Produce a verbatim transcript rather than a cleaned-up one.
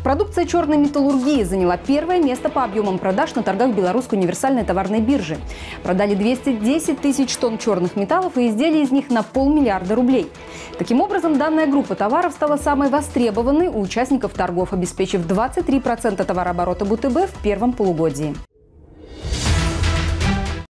Продукция черной металлургии заняла первое место по объемам продаж на торгах Белорусской универсальной товарной биржи. Продали двести десять тысяч тонн черных металлов и изделий из них на полмиллиарда рублей. Таким образом, данная группа товаров стала самой востребованной у участников торгов, обеспечив двадцать три процента товарооборота БУТБ в первом полугодии.